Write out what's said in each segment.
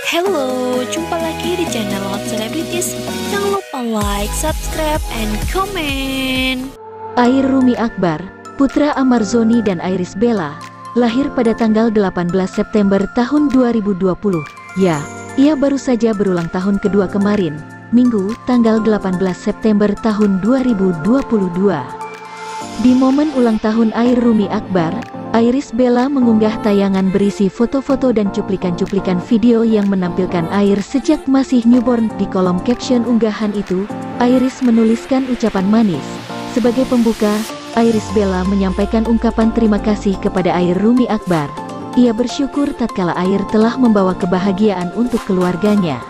Halo, jumpa lagi di channel Hot Celebrities. Jangan lupa like, subscribe, and comment. Air Rumi Akbar, putra Amarzoni dan Iris Bella, lahir pada tanggal 18 September tahun 2020. Ya, ia baru saja berulang tahun kedua kemarin, Minggu, tanggal 18 September tahun 2022. Di momen ulang tahun Air Rumi Akbar, Iris Bella mengunggah tayangan berisi foto-foto dan cuplikan-cuplikan video yang menampilkan Air sejak masih newborn. Di kolom caption unggahan itu, Iris menuliskan ucapan manis. Sebagai pembuka, Iris Bella menyampaikan ungkapan terima kasih kepada Air Rumi Akbar. Ia bersyukur tatkala Air telah membawa kebahagiaan untuk keluarganya.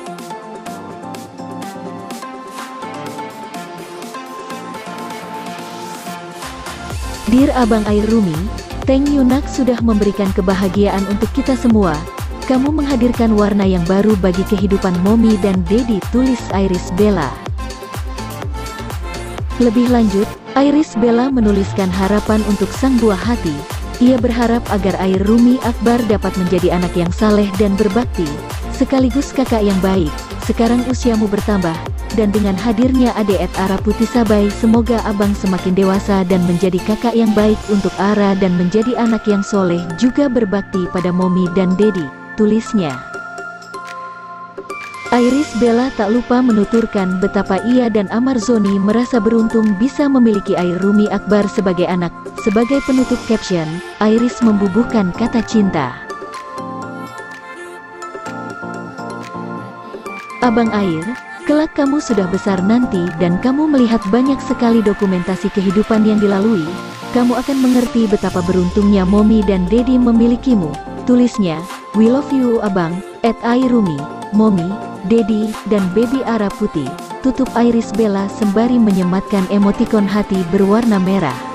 Dear Abang Air Rumi, thank you nak sudah memberikan kebahagiaan untuk kita semua. Kamu menghadirkan warna yang baru bagi kehidupan Mommy dan Daddy, tulis Iris Bella. Lebih lanjut, Iris Bella menuliskan harapan untuk sang buah hati. Ia berharap agar Air Rumi Akbar dapat menjadi anak yang saleh dan berbakti, sekaligus kakak yang baik. Sekarang usiamu bertambah, dan dengan hadirnya adik Ara Putih Sabai, semoga abang semakin dewasa dan menjadi kakak yang baik untuk Ara dan menjadi anak yang soleh juga berbakti pada Mommy dan Daddy, tulisnya. Iris Bella tak lupa menuturkan betapa ia dan Amarzoni merasa beruntung bisa memiliki Air Rumi Akbar sebagai anak. Sebagai penutup caption, Iris membubuhkan kata cinta. Abang Air, kelak kamu sudah besar nanti dan kamu melihat banyak sekali dokumentasi kehidupan yang dilalui, kamu akan mengerti betapa beruntungnya Mommy dan Daddy memilikimu, tulisnya. We love you abang, Air Rumi, Mommy, Daddy, dan Baby Ara Putih, tutup Iris Bella sembari menyematkan emotikon hati berwarna merah.